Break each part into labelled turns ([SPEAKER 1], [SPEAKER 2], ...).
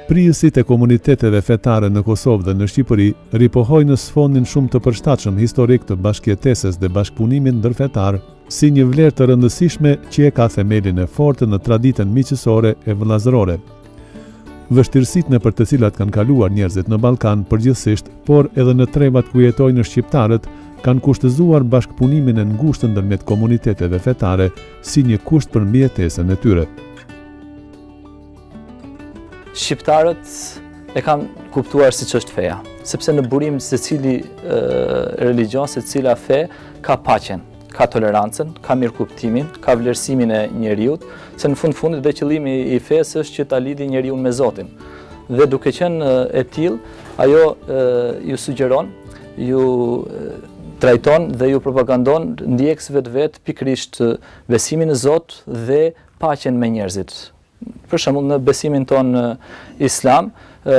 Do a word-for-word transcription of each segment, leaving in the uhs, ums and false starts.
[SPEAKER 1] Prijësit e komuniteteve fetare në Kosovë dhe në Shqipëri ripohojnë në sfondin shumë të përshtatshëm historik të bashkëjetesës dhe bashkëpunimin ndërfetar, si një vlerë të rëndësishme që e ka themelin e fortë në traditën miqësore e vëllazërore. Vështirësitë në për të cilat kanë kaluar njerëzit në Ballkan përgjithsisht, por edhe në trevat ku jetojnë shqiptarët, kanë kushtëzuar bashkëpunimin e ngushtë ndërmjet komuniteteve fetare si një kusht për mbijetesën e tyre.
[SPEAKER 2] Shqiptarët e kanë kuptuar si që është feja, sepse në burim se cili e, religion, se cila fe, ka paqen, ka tolerancën, ka mirëkuptimin, ka vlerësimin e njeriut, se në fund fundit dhe qëllimi i fesë është që ta lidhi njeriu me Zotin. Dhe duke qenë e tillë, ajo e, ju sugjeron, ju e, trajton dhe ju propagandon ndjekësve të vet pikërisht besimin në Zot dhe paqen me njerëzit. Për shembull në besimin ton islam,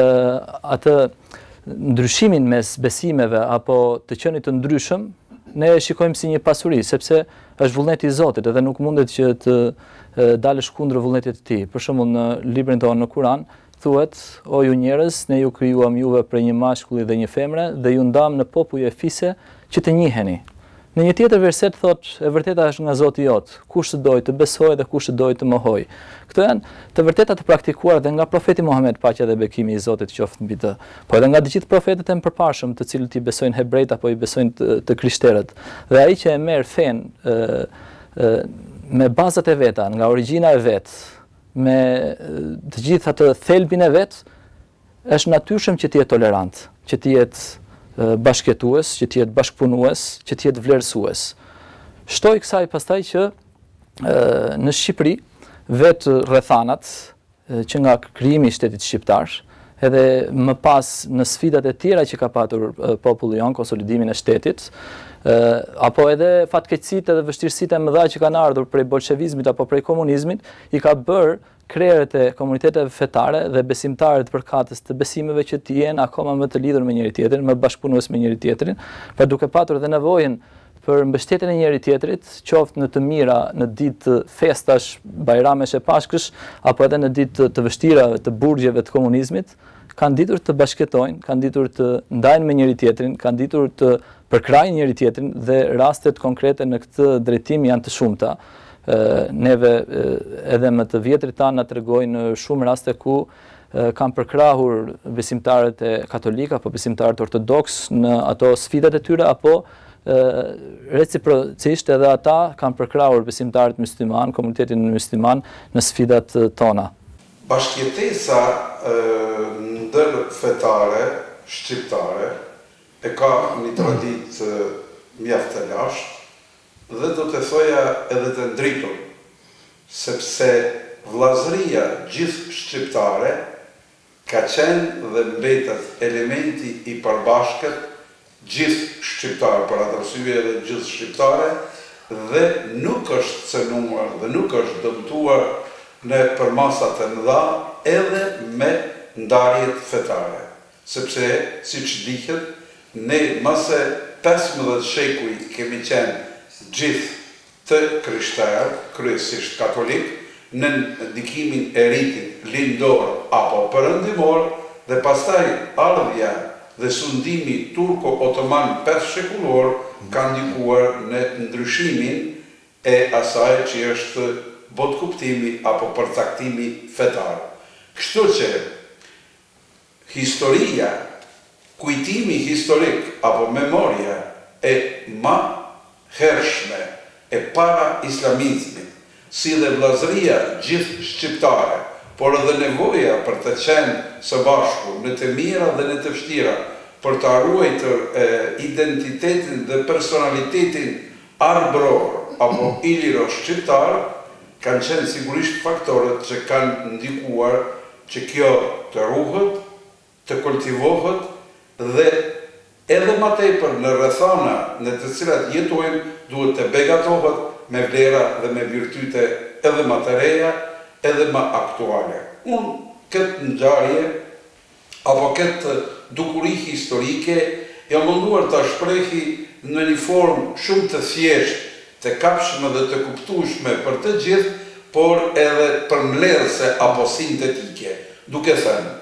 [SPEAKER 2] atë ndryshimin mes besimeve apo të qenit të ndryshëm, ne e shikojmë si një pasuri, sepse është vullneti i Zotit edhe nuk mundet që të dalësh kundër vullnetit të Tij. Për shembull në librin tonë në Kur'an thuhet: "O ju njerëz, ne ju krijuam juve prej një mashkulli dhe një femre dhe ju ndam në popull e fise që të njiheni." Në një tjetër verset thot: "E vërteta është nga Zoti jot, kush të dojë të besojë dhe kush të dojë të mohojë." Këto janë të vërteta të praktikuara dhe nga profeti Muhammed, paqja dhe bekimi i Zotit qoftë mbi të, po edhe nga të gjithë profetët e mëparshëm, të cilët i besojnë hebrejt apo i besojnë të, të krishterët. Dhe ai që e merr fen ë ë me bazat e veta, nga origjina e vet, me të gjithë atë thelbin e vet, është natyrshëm që të jetë tolerant, që të jetë bashkëjetues, që të jetë bashkëpunues, që të jetë vlerësues. Shtoj kësaj pastaj që e, në Shqipëri vetë rrethanat që nga krijimi i shtetit shqiptar, edhe më pas në sfidat e tjera që ka patur populli jon, konsolidimin e shtetit, e, apo edhe fatkeqësitë edhe vështirësitë e mëdha që kanë ardhur prej bolshevizmit apo prej komunizmit, i ka bërë krerët e komuniteteve fetare dhe besimtarët përkatës të besimeve që të jenë akoma më të lidhur me njëri tjetrin, më bashkëpunues me njëri tjetrin, pra duke patur dhe nevojën për mbështetjen e njëri tjetrit, qoftë në të mira, në ditë festash, bajramesh e Pashkësh, apo edhe në ditë të vështira të burgjeve të komunizmit, kanë ditur të bashkëtojnë, kanë ditur të ndajnë me njëri tjetrin, kanë ditur të përkrajnë njëri tjetrin dhe rastet konkrete në këtë drejtim janë të shumta. Neve edhe më të vjetrit tanë na tregojnë shumë raste ku kanë përkrahur besimtarët e katolik apo besimtarët ortodoks në ato sfidat e tyre, apo reciprocisht edhe ata kanë përkrahur besimtarët musliman, komunitetin musliman në sfidat tona.
[SPEAKER 3] Bashkëjetesa ndërfetare shqiptare e ka një traditë mjaft të lashtë dhe do të thoja edhe të ndritur, sepse vllazëria gjithë shqiptare ka qenë dhe mbetet elementi i përbashkët gjithë shqiptarë, për atë arsye edhe gjithë shqiptare, dhe nuk është cënuar dhe nuk është dëmtuar në përmasat e mëdha edhe me ndarjet fetare. Sepse, si që dihet, ne mase pesëmbëdhjetë shekuj kemi qenë gjithë të krishterë, kryesisht katolik, në ndikimin e ritit lindor apo perëndimor, dhe pastaj ardhja dhe sundimi turko-otoman pesë shekullor ka ndikuar në ndryshimin e asaj që është botkuptimi apo përcaktimi fetar. Kështu që historia, kujtimi historik apo memoria e ma hershme e para islamizmit, si dhe vllazëria gjithë shqiptare, por edhe nevoja për të qenë së bashku në të mira dhe në të vështira, për të ruajtur identitetin dhe personalitetin arbror apo iliro shqiptar, kanë qenë sigurisht faktorët që kanë ndikuar që kjo të ruhet, të kultivohet dhe edhe më tepër në rrethana në të cilat jetojmë duhet të begatohet me vlera dhe me virtyte edhe më të reja, edhe më aktuale. Unë këtë ngjarje apo këtë dukuri historike jam munduar ta shprehi në një formë shumë të thjeshtë, të kapshme dhe të kuptueshme për të gjithë, por edhe përmbledhëse apo sintetike, duke thënë,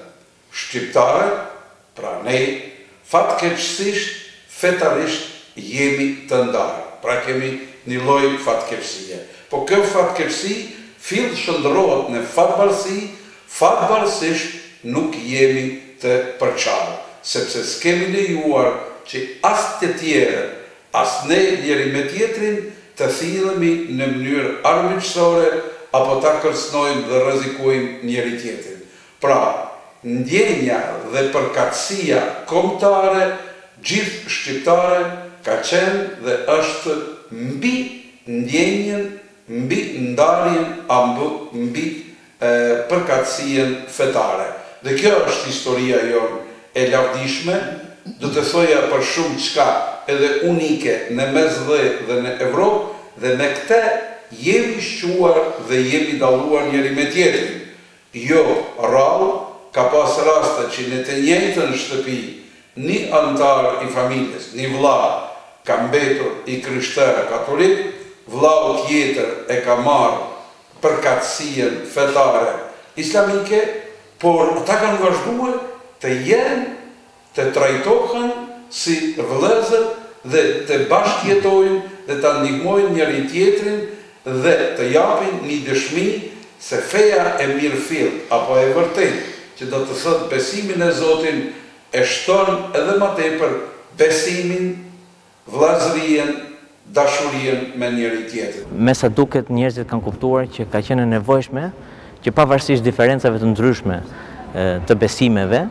[SPEAKER 3] shqiptare, pra ne fatkeqësisht, fetarisht jemi të ndarë. Pra kemi një lloj fatkeqësie. Po kjo fatkeqësi fill shndërrohet në fatbarësi, fatbarësisht nuk jemi të përçarë, sepse s'kemi lejuar që as të tjerë, as ne njeri me tjetrin të thillemi në mënyrë armiqësore apo ta kërcënojmë dhe rrezikojmë njeri tjetrin. Pra, ndjenja dhe përkatësia kombëtare, gjithë shqiptare, ka qenë dhe është mbi ndjenjen, mbi ndarjen, apo mbi përkatësien fetare. Dhe kjo është historia jonë e lavdishme, do të thoja për shumë çka edhe unike në Mesdhe dhe në Evropë, dhe me këte jemi shquar dhe jemi dalluar njëri me tjetrin. Jo, rrallë, ka pas raste që në të njëjtën shtëpi, një antar i familjes, një vlla, ka mbetur i krishterë katolik, vllau tjetër e ka marrë përkatësien fetare islamike, por ata kanë vazhduar të jenë, të trajtohen si vëllezër dhe të bashkëjetojnë dhe të ndihmojnë njëri tjetrin dhe të japin një dëshmi se feja e mirëfill apo e vërtet që do të thotë besimin e Zotin e shton edhe më tepër besimin, vëllazërien, dashurien me njëri tjetrin.
[SPEAKER 4] Me sa duket njerëzit kanë kuptuar që ka qenë nevojshme që pavarësisht diferencave të ndryshme të besimeve,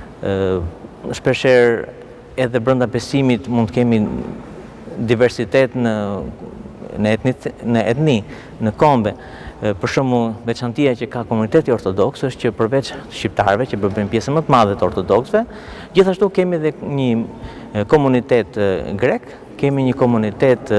[SPEAKER 4] shpeshherë edhe brenda besimit mund të kemi diversitet në në etni, në etni, në kombe. Për shembull, veçantia që ka komuniteti ortodoks është që përveç shqiptarëve që bëjnë pjesë më të madhe të ortodoksëve, gjithashtu kemi edhe një komunitet grek, kemi një komunitet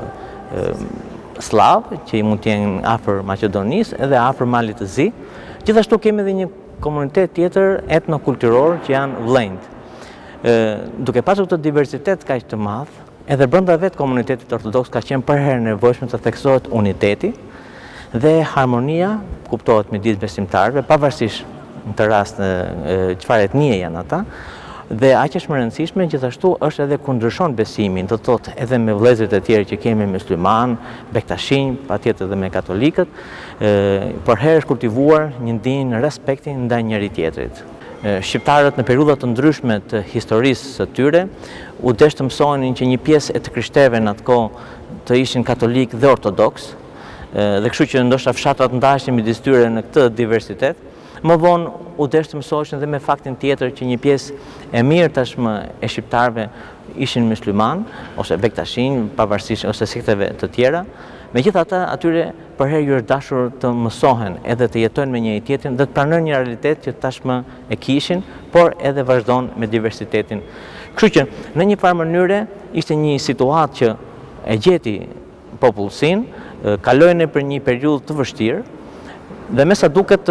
[SPEAKER 4] slav që mund të jenë afër Maqedonisë edhe afër Malit të Zi. Gjithashtu kemi edhe një komunitet tjetër etnokulturor që janë vllënjt. Duke pasur këtë diversitet kaq të madh, edhe brenda vetë komunitetit ortodoks ka qenë për herë nevojshme të theksohet uniteti dhe harmonia kuptohet midis besimtarëve, pavarësisht në të rast çfarë etnie janë ata. Dhe aq është më rëndësishme, gjithashtu është edhe kur ndryshon besimin, do të thotë edhe me vëllezërit e tjerë që kemi musliman, bektashinj, patjetër edhe me katolikët, për herë është kultivuar një ndjenjë respekti ndaj njëri tjetrit. Shqiptarët në periudha të ndryshme të historisë së tyre u desh të mësonin që një pjesë e të krishterëve në atë kohë të ishin katolik dhe ortodoks, dhe kështu që ndoshta fshatrat ndaheshin midis tyre në këtë diversitet. Më vonë u desh të mësoheshin dhe me faktin tjetër që një pjesë e mirë tashmë e shqiptarëve ishin musliman ose bektashin, pavarësisht ose sekteve të tjera. Megjithatë, atyre për herë ju është dashur të mësohen edhe të jetojnë me njëri tjetrin dhe të pranojnë një realitet që tashmë e kishin, por edhe vazhdon me diversitetin. Kështu që në një farë mënyre ishte një situatë që e gjeti popullsinë, kalojnë për një periudhë të vështirë dhe me sa duket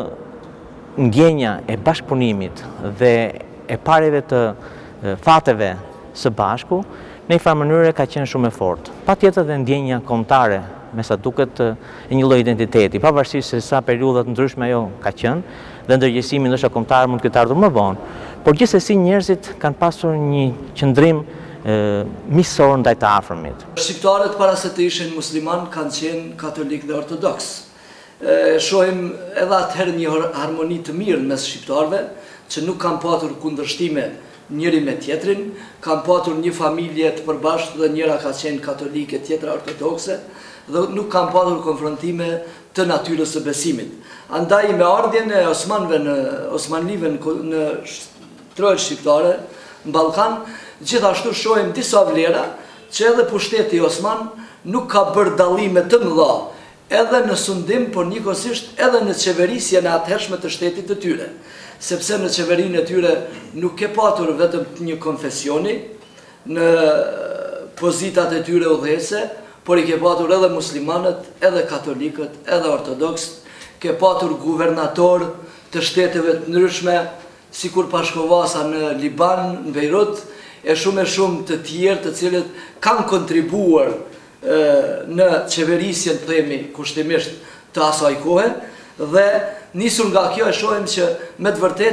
[SPEAKER 4] ndjenja e bashkëpunimit dhe e pareve të fateve së bashku, në një farë mënyre ka qenë shumë e fortë. Patjetër dhe ndjenja kombëtare, me sa duket e një lloj identiteti, pavarësisht se sa periudha të ndryshme ajo ka qenë dhe ndërgjegjësimi ndoshta kombëtar mund të ketë ardhur më vonë, por gjithsesi njerëzit kanë pasur një qëndrim miqësor ndaj të afërmit.
[SPEAKER 5] Shqiptarët para se të ishin musliman kanë qenë katolik dhe ortodoks. Shohim edhe atëherë një harmoni të mirë mes shqiptarëve, që nuk kanë patur kundërshtime njëri me tjetrin, kanë patur një familje të përbashkët dhe njëra ka qenë katolike, tjetra ortodokse, dhe nuk kanë patur konfrontime të natyrës së besimit. Andaj me ardhjen e Osmanëve në Osmanlive në trojët shqiptare, në Ballkan, gjithashtu shohim disa vlera që edhe pushteti Osman nuk ka bërë dallime të mëdha, edhe në sundim, por njëkohësisht edhe në qeverisjen e atëhershme të shtetit të tyre. Sepse në qeverinë e tyre nuk ke patur vetëm një konfesioni në pozitat e tyre udhëhese, por i ke patur edhe muslimanët, edhe katolikët, edhe ortodoksët, ke patur guvernator të shteteve të ndryshme, sikur Pashkovasa në Liban, në Beirut, e shumë e shumë të tjerë të cilët kanë kontribuar në qeverisjen, të themi, kushtimisht të asaj kohe, dhe nisur nga kjo e shohim që me të vërtet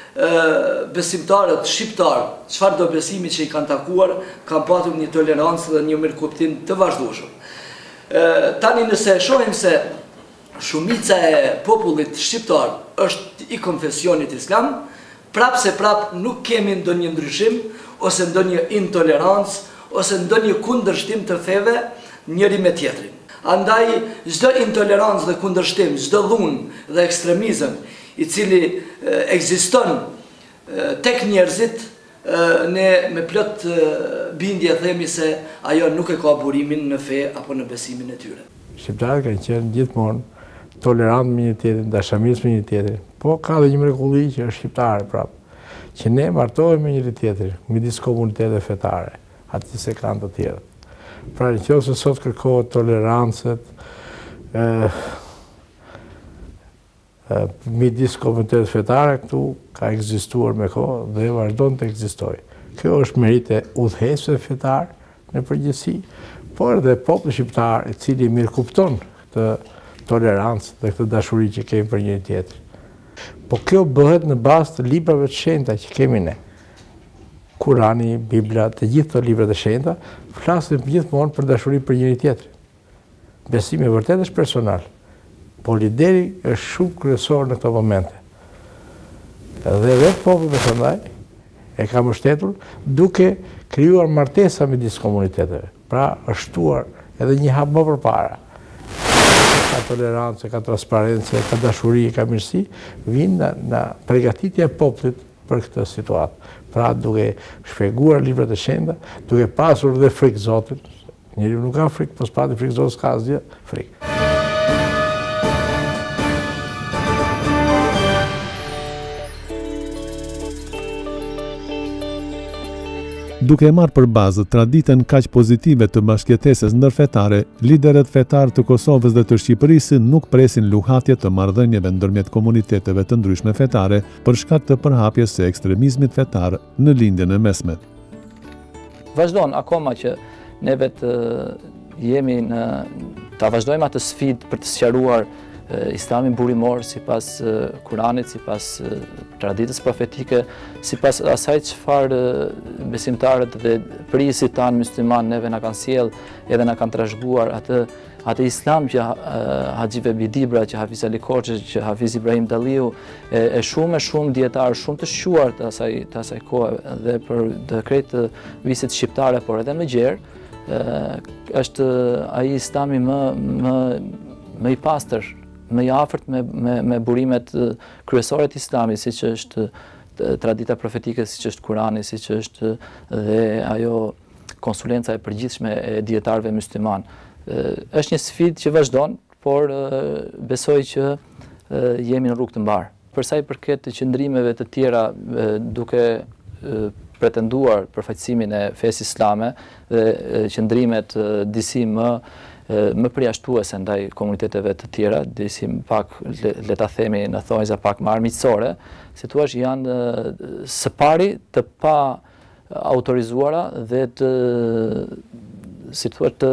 [SPEAKER 5] besimtarët shqiptarë, çfarë do besimi që i kanë takuar, kanë patur një tolerancë dhe një mirëkuptim të vazhdueshëm. Tani nëse shohim se shumica e popullit shqiptar është i konfesionit islam, prapë se prapë nuk kemi ndonjë ndryshim, ose ndonjë intolerancë, ose ndonjë kundërshtim të feve njëri me tjetrin. Andaj, çdo intolerancë dhe kundërshtim, çdo dhunë dhe ekstremizëm i cili ekziston tek njerëzit, ne me plot bindje themi se ajo nuk e ka burimin në fe apo në besimin e tyre.
[SPEAKER 6] Shqiptarët kanë qenë gjithmonë tolerant me një tjetrin, dashamirës me një tjetrin, po ka dhe një mrekulli që është shqiptare prapë, që ne martohemi me njëri tjetrin, midis komunitete fetare, aty se kanë të tjerët. Pra në qoftë se sot kërkohet tolerancët, midis komunitetet fetare, këtu ka ekzistuar me kohë dhe vazhdon të ekzistojë. Kjo është merit e udhëheqësve fetar në përgjithësi, por edhe populli shqiptar i cili mirë kupton këtë tolerancë dhe këtë dashuri që kemi për njëri tjetrin. Po kjo bëhet në bazë të librave të shenjta që kemi ne. Kurani, Bibla, të gjithë këto libra të shenjta flasin gjithmonë për dashuri për njëri tjetrin. Besimi vërtet është personal, po lideri është shumë kryesor në këto momente. Dhe vetë populli përshëndaj e ka mbështetur duke krijuar martesa midis komuniteteve. Pra është shtuar edhe një hap më përpara. Ka tolerancë, ka transparencë, ka dashuri, ka mirësi, vinë në përgatitje e popullit për këtë situatë. Pra duke shpjeguar librat e shenjta, duke pasur dhe frikë Zotit. Njeriu nuk ka frikë, po s'pati frikë Zotit s'ka asgjë frikë.
[SPEAKER 1] Duke e marrë për bazë traditën kaq pozitive të bashkëjetesës ndërfetare, liderët fetar të Kosovës dhe të Shqipërisë nuk presin luhatje të marrëdhënieve ndërmjet komuniteteve të ndryshme fetare për shkak të përhapjes së ekstremizmit fetar në lindjen e mesme.
[SPEAKER 2] Vazhdon akoma që neve të jemi në ta vazhdojmë atë sfidë për të sqaruar Islamin burimor sipas Kuranit, sipas traditës profetike, sipas asaj çfarë besimtarët dhe prisi tanë musliman neve na kanë sjell edhe na kanë trashëguar atë atë islam që Haxhi Bidibra, që Hafiz Ali Koçi, që Hafiz Ibrahim Dalliu, e, e shumë e shumë dietarë, shumë të shquar të asaj të asaj kohe dhe për të krejt visit shqiptare, por edhe më gjerë, është ai islami më më më i pastër, më i afërt me, me, me burimet kryesore të islamit, siç është tradita profetike, siç është Kurani, siç është dhe ajo konsulenca e përgjithshme e dietarëve musliman. Është një sfidë që vazhdon, por besoj që jemi në rrugë të mbarë. Për sa i përket të qëndrimeve të tjera duke pretenduar përfaqësimin e fesë islame dhe qëndrimet disi më më përjashtuese ndaj komuniteteve të tjera, disi pak, le ta themi në thonjza pak më armiqësore, si thua janë së pari të pa autorizuara dhe të si thua të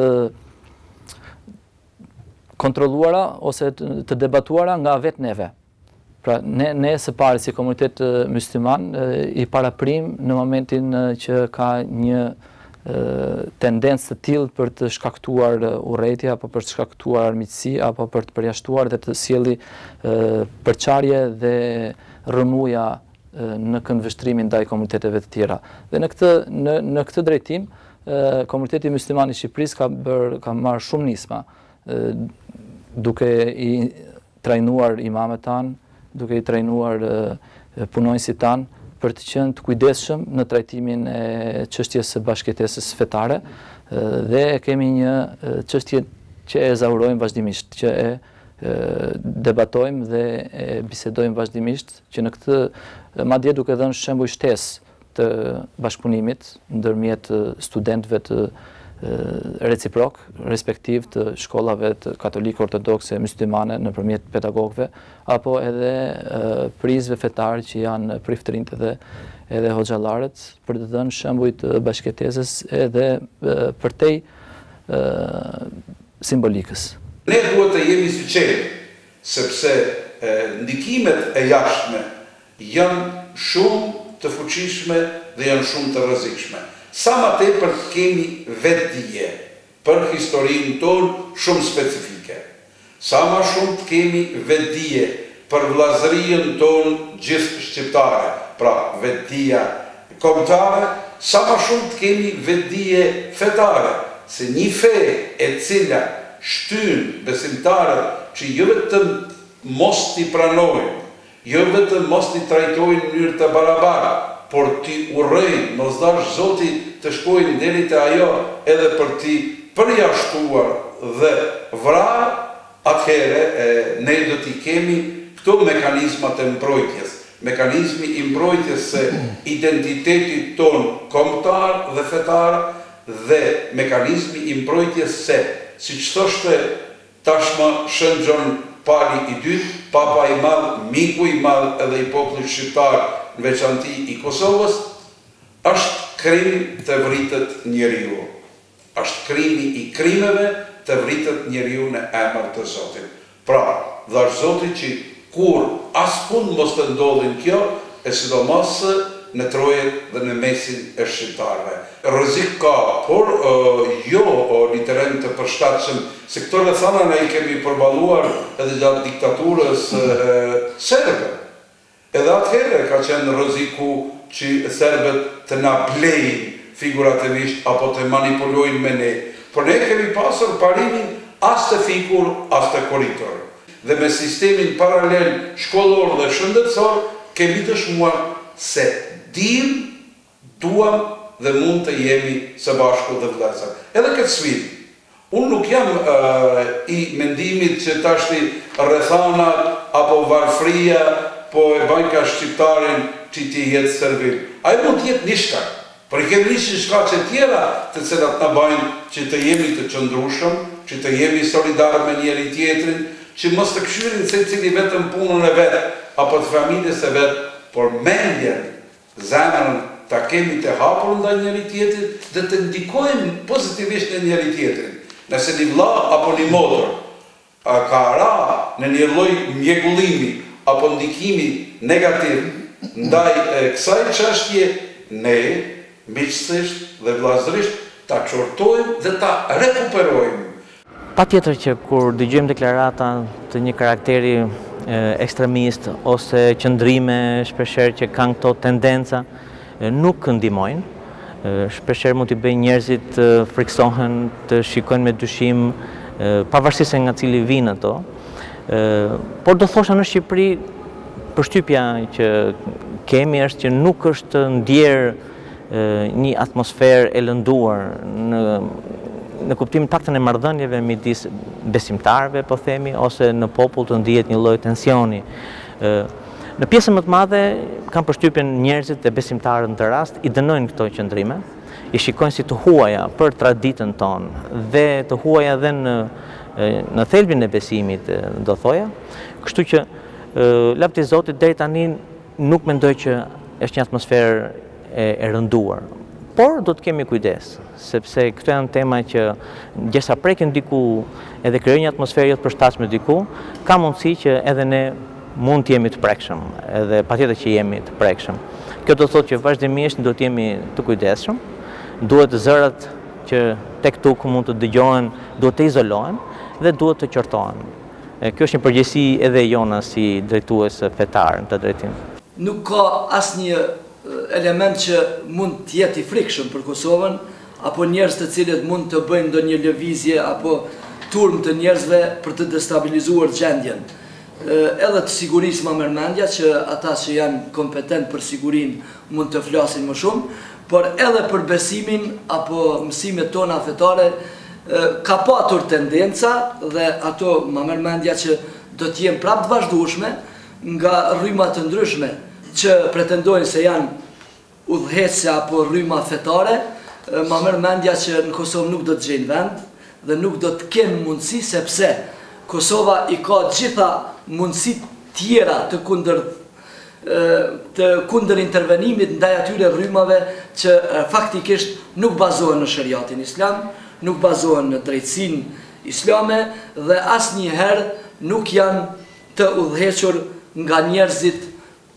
[SPEAKER 2] kontrolluara ose të debatuara nga vetë neve. Pra ne, ne së pari si komunitet musliman i paraprim në momentin që ka një tendencë të tillë për të shkaktuar urrëtie apo për të shkaktuar armiqësi apo për të përjashtuar dhe të sjellë përçarje dhe rrëmuja në këndvështrimin ndaj komuniteteve të tjera. Dhe në këtë në, në këtë drejtim komuniteti musliman i Shqipërisë ka bër ka marrë shumë nisma duke i trajnuar imamet tanë, duke i trajnuar punonjësit tanë për të qenë të kujdesshëm në trajtimin e çështjes së bashkëjetesës fetare dhe kemi një çështje që e zaurojmë vazhdimisht, që e debatojmë dhe e bisedojmë vazhdimisht, që në këtë madje duke dhënë shembull shtesë të bashkëpunimit ndërmjet studentëve të reciprok, respektiv të shkollave të katolike, ortodokse, muslimane nëpërmjet pedagogëve, apo edhe prizve fetare që janë priftërinjt edhe edhe hoxhallarët, për të dhënë shembuj të bashkëjetesës edhe përtej simbolikës.
[SPEAKER 3] Ne duhet të jemi sinqertë, sepse ndikimet e jashtme janë shumë të fuqishme dhe janë shumë të rrezikshme. Sa më tepër kemi vetdije për historinë tonë shumë specifike. Sa më shumë të kemi vetdije për vllazërinë tonë gjithë shqiptare, pra vetdia kombëtare, sa më shumë të kemi vetdije fetare, se një fe e cila shtyn besimtarët që jo vetëm mos t'i pranojnë, jo vetëm mos t'i trajtojnë në mënyrë të barabartë, por t'i urrejnë, mos dash Zoti të shkojnë deri te ajo edhe për t'i përjashtuar dhe vrarë, atëherë ne do t'i kemi këto mekanizmat e mbrojtjes. Mekanizmi i mbrojtjes së identitetit ton kombëtar dhe fetar dhe mekanizmi i mbrojtjes se, siç thoshte tashmë Shën Gjon Pali i dytë, papa i madh, miku i madh edhe i popullit shqiptar, në veçanti i Kosovës, është krim të vritet njeriu. Është krimi i krimeve të vritet njeriu në emër të Zotit. Pra, dhash Zoti që kur askund mos të ndodhin kjo, e sidomos në Trojet dhe në mesin e shqiptarëve. Rrezik ka, por jo në teren të përshtatshëm, se këto rrethana ne i kemi përballuar edhe gjatë diktaturës serbe. Edhe atëherë ka qenë rreziku që serbët të na blejnë figurativisht apo të manipulojnë me ne. Por ne kemi pasur parimin as të fikur, as të korritor. Dhe me sistemin paralel shkollor dhe shëndetësor, kemi të shmuar se dim, duam dhe mund të jemi së bashku dhe vëllezër. Edhe këtë sfidë. Unë nuk jam uh, i mendimit që tashti rrethanat apo varfria po e bajnë ka shqiptarin që ti jetë servil. Ai mund të jetë një shkak. Por i kemi një shkaqe tjera të cilat na bajnë që të jemi të qëndrueshëm, që të jemi solidar me njëri tjetrin, që mos të këshyrin secili vetëm punën e vet apo të familjes së vet, por mendjen, zemrën ta kemi të hapur ndaj njëri tjetrit dhe të ndikojmë pozitivisht në njëri tjetrin. Nëse një vlla apo një motër ka ra në një lloj mjegullimi apo ndikimi negativ ndaj kësaj çështje, ne miqësisht dhe vllazërisht ta çortojmë dhe ta rekuperojmë.
[SPEAKER 4] Pa tjetër që kur dëgjojmë deklarata të një karakteri ekstremist ose qëndrime shpeshherë që kanë këto tendenca, nuk ndihmojnë. Shpeshherë mund t'i bëjnë njerëzit të friksohen, të shikojnë me dyshim, pavarësisht se nga cili vinë ato. Por do thosha në Shqipëri, përshtypja që kemi është që nuk është ndjerë një atmosferë e lënduar në në kuptimin paktën e marrëdhënieve midis besimtarëve, po themi, ose në popull të ndihet një lloj tensioni. Në pjesën më të madhe kanë përshtypjen njerëzit e besimtarët në të rast i dënojnë këto qëndrime, i shikojnë si të huaja për traditën tonë dhe të huaja dhe në në thelbin e besimit, do thoja. Kështu që lavdi i Zotit deri tani nuk mendoj që është një atmosferë e, e rënduar. Por do të kemi kujdes, sepse këto janë tema që gjesa prekin diku edhe krijojnë një atmosferë jo të përshtatshme diku, ka mundësi që edhe ne mund të jemi të prekshëm, edhe patjetër që jemi të prekshëm. Kjo do të thotë që vazhdimisht do të jemi të kujdesshëm, duhet zërat që tek tuk mund të dëgjohen, duhet të izolohen dhe duhet të qortohen. Kjo është një përgjegjësi edhe jona si drejtues fetar në të drejtim.
[SPEAKER 5] Nuk ka asnjë element që mund të jetë i frikshëm për Kosovën, apo njerëz të cilët mund të bëjnë ndonjë lëvizje apo turm të njerëzve për të destabilizuar gjendjen. Edhe të sigurisë më mërmendja që ata që janë kompetent për sigurinë mund të flasin më shumë, por edhe për besimin apo mësimet tona fetare ka patur tendenca dhe ato më mërmendja që do të jenë prapë të vazhdueshme nga rryma të ndryshme që pretendojnë se janë udhëhecse apo rryma fetare, ma merr mendja që në Kosovë nuk do të gjejnë vend dhe nuk do të kenë mundësi, sepse Kosova i ka gjitha mundësi tjera të kundër të kundër intervenimit ndaj atyre rrymave që faktikisht nuk bazohen në shariatin islam, nuk bazohen në drejtësinë islame dhe asnjëherë nuk janë të udhëhequr nga njerëzit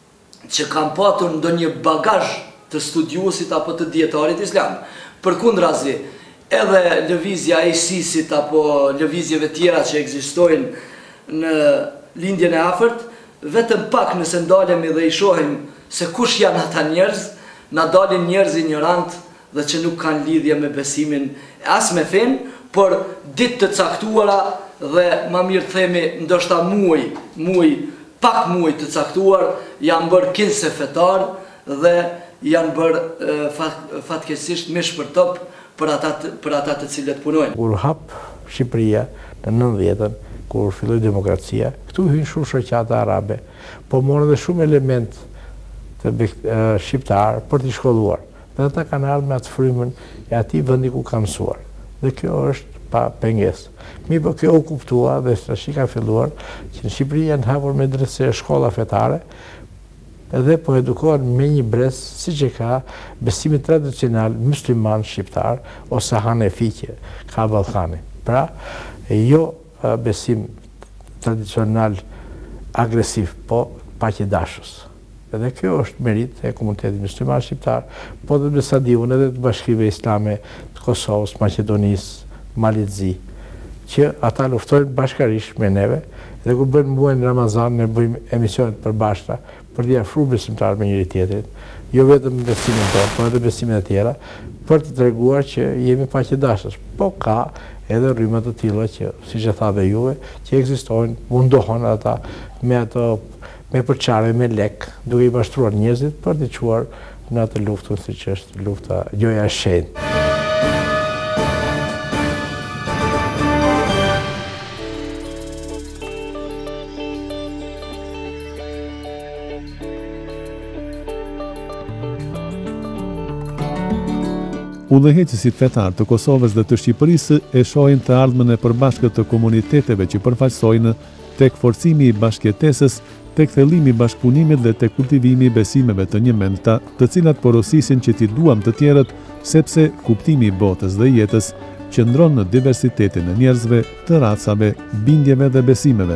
[SPEAKER 5] që kanë patur ndonjë bagazh të studiuesit apo të dietarit islam. Përkundrazi, edhe lëvizja e ISIS-it apo lëvizjeve tjera që ekzistojnë në lindjen e afërt, vetëm pak nëse ndalemi dhe i shohim se kush janë ata njerëz, na dalin njerëz ignorant dhe që nuk kanë lidhje me besimin as me fen, por ditë të caktuara dhe ma mirë themi ndoshta muaj, muaj, pak muaj të caktuar janë bërë kinse fetar dhe janë bërë fatkeqësisht mish për top për ata për ata të cilët punojnë.
[SPEAKER 6] Kur hap Shqipëria në nëntëdhjetën, kur filloi demokracia, këtu hyn shumë shoqata arabe, po morën edhe shumë element të shqiptar për t'i shkolluar. Dhe ata kanë ardhur me atë frymën e atij vendi ku kanë mësuar. Dhe kjo është pa pengesë. Mi po kjo u kuptua dhe tash ka filluar që në Shqipëri janë hapur medrese, shkolla fetare, edhe po edukohen me një brez siç e ka besimi tradicional musliman shqiptar ose hanefi që ka Ballkani. Pra, jo besim tradicional agresiv, po paqëdashës. Edhe kjo është merit e komunitetit musliman shqiptar, po dhe me sa di unë edhe të Bashkive Islame të Kosovës, Maqedonisë, Malitëzi, që ata luftojnë bashkërisht me neve, dhe kur bëjnë muajin Ramazan ne bëjmë emisionet përbashkëta për t'i afruar besimtarët me njëri tjetrin, jo vetëm besimin tonë, por edhe besimet e tjera, për të treguar që jemi paqëdashës. Po ka edhe rrymë të tilla që, siç e tha dhe juve, që ekzistojnë, mundohen ata me ato me përçarje me lek, duke i mashtruar njerëzit për t'i çuar në atë luftën siç është lufta gjoja e shenjtë.
[SPEAKER 1] Udhëheqësit fetar të Kosovës dhe të Shqipërisë e shohin të ardhmen e përbashkët të komuniteteve që përfaqësojnë tek forcimi i bashkëjetesës, tek thellimi i bashkëpunimit dhe tek kultivimi i besimeve të njëmendta, të cilat porosisin që t'i duam të tjerët, sepse kuptimi i botës dhe jetës qëndron në diversitetin e njerëzve, të racave, bindjeve dhe besimeve.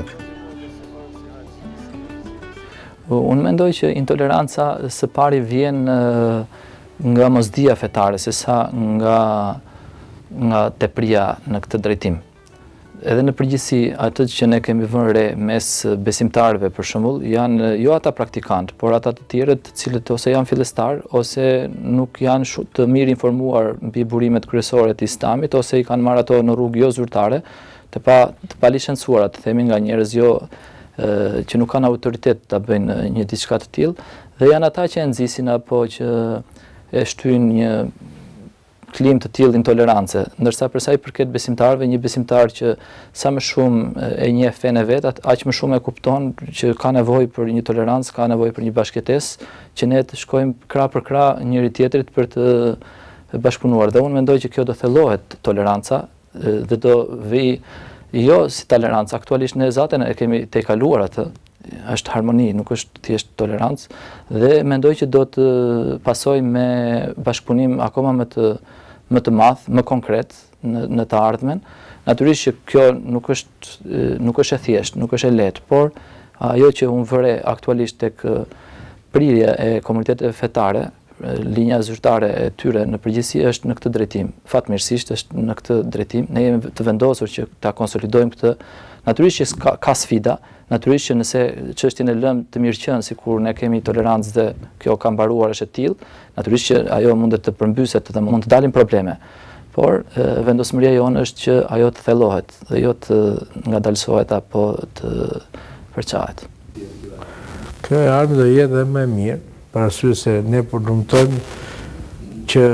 [SPEAKER 2] Unë mendoj që intoleranca së pari vjen nga mosdia fetare, se sa nga, nga tepria në këtë drejtim. Edhe në përgjithësi, atë që ne kemi vënë re mes besimtarëve, për shembull, janë jo ata praktikantë, por ata të tjerët të cilët ose janë fillestar, ose nuk janë të mirë informuar mbi burimet kryesore të Islamit, ose i kanë marrë ato në rrugë jo zyrtare, të pa të palicencuara, të themi nga njerëz jo e, që nuk kanë autoritet ta bëjnë një diçka të tillë, dhe janë ata që e nxisin apo që e shtyjnë një klim të tillë intolerance, ndërsa për sa i përket besimtarëve, një besimtar që sa më shumë e njeh fenë e vet, aq më shumë e kupton që ka nevojë për një tolerancë, ka nevojë për një bashkëtesë, që ne të shkojmë krah për krah njëri tjetrit për të bashkëpunuar. Dhe unë mendoj që kjo do thellohet toleranca dhe do vi jo si tolerancë, aktualisht në zatën e kemi tejkaluar atë, është harmoni, nuk është thjesht tolerancë, dhe mendoj që do të pasoj me bashkëpunim akoma më të më të madh, më konkret në, në të ardhmen. Natyrisht që kjo nuk është nuk është e thjeshtë, nuk është e lehtë, por ajo që unë vëre aktualisht tek prirja e komuniteteve fetare, linja zyrtare e tyre në përgjithësi është në këtë drejtim. Fatmirësisht është në këtë drejtim. Ne jemi të vendosur që ta konsolidojmë këtë. Natyrisht që ka, ka sfida, natyrisht që nëse çështjen e lëm të mirëqen, sikur ne kemi tolerancë dhe kjo ka mbaruar është e tillë, natyrisht që ajo mundet të përmbyset dhe mund të dalin probleme. Por vendosmëria jonë është që ajo të thellohet dhe jo të ngadalësohet apo të përçahet.
[SPEAKER 6] Kjo e ardhmë do jetë dhe më mirë, për arsye se ne përndumtojmë që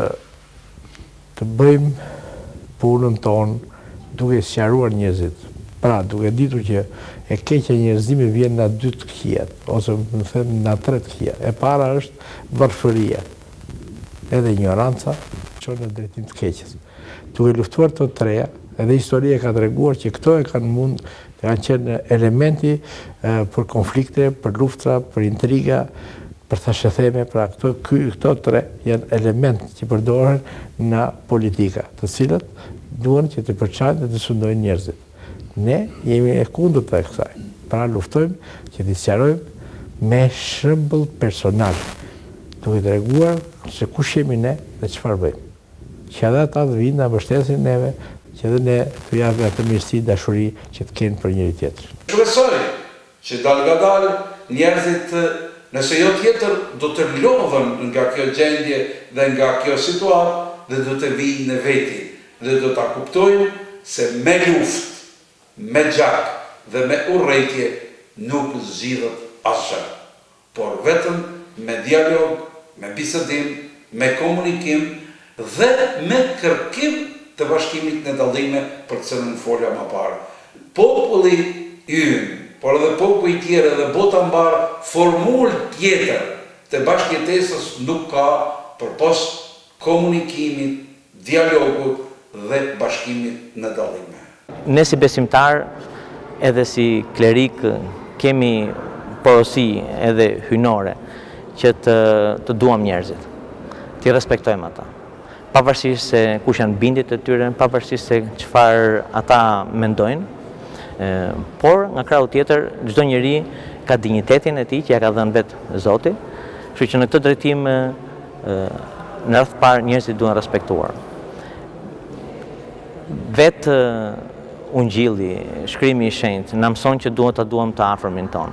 [SPEAKER 6] të bëjmë punën tonë duke sqaruar njerëzit. Pra, duke ditur që e keqja e njerëzimit vjen nga dy të këqijat, ose më them nga tre të këqija. E para është varfëria, edhe ignoranca, çon në drejtim të keqes. Duke luftuar të treja, edhe historia ka treguar që këto e kanë mund të kanë qenë elementi e, për konflikte, për luftra, për intriga, për thashetheme, pra këto, këto tre janë element që përdoren në politika, të cilët duan që të përçajnë dhe të sundojnë njerëzit. Ne jemi e kundërt të kësaj. Pra luftojmë që të sqarojmë me shembull personal, duke treguar se kush jemi ne dhe çfarë bëjmë. Që edhe ata të vinë na mbështesin neve, që edhe ne të japim atë mirësi, dashuri që të kenë për njëri tjetrin.
[SPEAKER 3] Shpresoj që dal nga dal njerëzit, nëse jo tjetër, do të lodhen nga kjo gjendje dhe nga kjo situatë dhe do të vinë në veti dhe do ta kuptojnë se me luftë, me gjak dhe me urrejtje nuk zgjidhet asgjë, por vetëm me dialog, me bisedim, me komunikim dhe me kërkim të bashkimit në dallime për të cilën folja më parë. Populli ynë, por edhe populli tjerë dhe bota mbar, formulë tjetër të bashkëjetesës nuk ka përpos komunikimit, dialogut dhe bashkimit në dallime.
[SPEAKER 4] Ne si besimtar edhe si klerik kemi porosi edhe hynore që të, të duam njerëzit, të respektojmë ata. Pavarësisht se kush janë bindjet e tyre, pavarësisht se çfarë ata mendojnë, por nga krau tjetër çdo njeri ka dinjitetin e tij që ja ka dhënë vetë Zoti, kështu që në këtë drejtim në radhë të parë njerëzit duhen respektuar. Vetë Ungjilli, shkrimi i shenjtë na mëson që duhet ta duam të afërmin ton.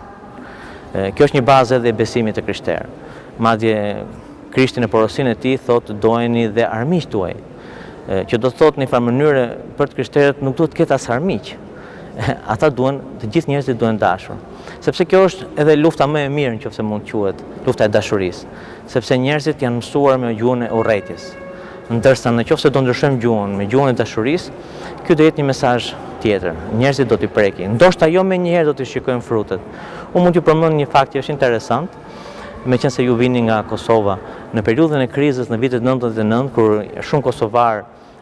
[SPEAKER 4] Kjo është një bazë edhe e besimit të krishterë. Madje Krishti në porosinë e tij thotë dojeni dhe armiqt tuaj, që do të thotë në një farë mënyrë për të krishterët nuk duhet të ketë as armiq. Ata duhen, të gjithë njerëzit duhen dashur. Sepse kjo është edhe lufta më e mirë nëse mund të quhet, lufta e dashurisë, sepse njerëzit janë mësuar me gjuhën e urrëties. Ndërsa nëse do ndryshojmë gjuhën me gjuhën e dashurisë, ky do jetë një mesazh tjetër. Njerëzit do t'i prekin. Ndoshta jo me njëherë do t'i shikojmë frutet. Unë mund t'ju përmend një fakt që është interesant. Me qenë se ju vini nga Kosova, në periudhën e krizës në vitet nëntëdhjetë e nëntë, kur shumë kosovar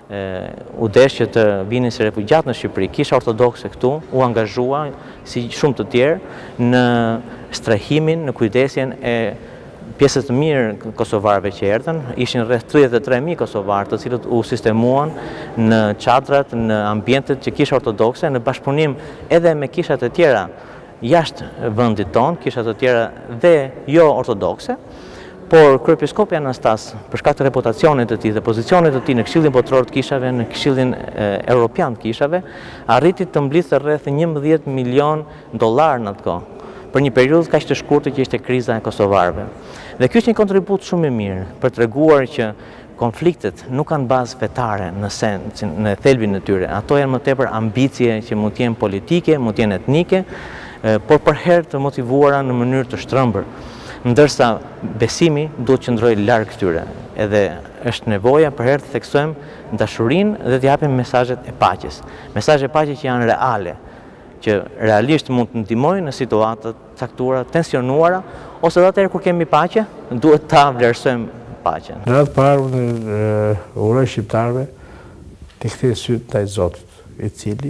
[SPEAKER 4] u desh që të vinin si refugjat në Shqipëri, Kisha Ortodokse këtu u angazhua, si shumë të tjerë, në strehimin, në kujdesjen e pjesës të mirë kosovarëve që erdhën. Ishin rreth tridhjetë e tre mijë kosovarë, të cilët u sistemuan në çadrat, në ambientet që Kisha Ortodokse, në bashkëpunim edhe me kishat e tjera jashtë vendit tonë, kisha të tjera dhe jo ortodokse, por kryepiskopi Anastas, për shkak të reputacionit të tij dhe pozicionit të tij në Këshillin Botror të Kishave, në Këshillin Evropian të Kishave, arriti të mbledhte rreth njëmbëdhjetë milion dollar në atë kohë, për një periudhë kaq të shkurtër që ishte kriza e kosovarëve. Dhe ky është një kontribut shumë i mirë për treguar që konfliktet nuk kanë bazë fetare në sen, në thelbin e tyre. Ato janë më tepër ambicie që mund të jenë politike, mund të jenë etnike, por për herë të motivuara në mënyrë të shtrëmbër. Ndërsa besimi duhet të qëndrojë larg këtyre. Edhe është nevoja për herë të theksojmë dashurinë dhe të japim mesazhet e paqes. Mesazhe paqe që janë reale, që realisht mund të ndihmojnë në situata të caktuara, tensionuara, ose edhe atëherë kur kemi paqe, duhet ta vlerësojmë paqen.
[SPEAKER 6] Në radhë parë unë uroj shqiptarëve të kthejë syt ndaj Zotit, i cili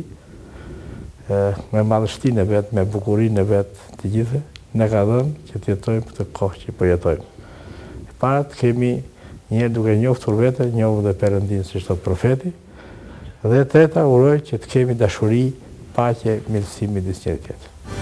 [SPEAKER 6] me madhështinë e vet, me bukurinë e vet të gjithë, ne ka dhënë që të jetojmë këtë kohë që po jetojmë. E para të kemi një duke njoftur vete, njohur dhe Perëndin si thot profeti, dhe e treta uroj që të kemi dashuri, paqe, mirësi midis njëri tjetrit.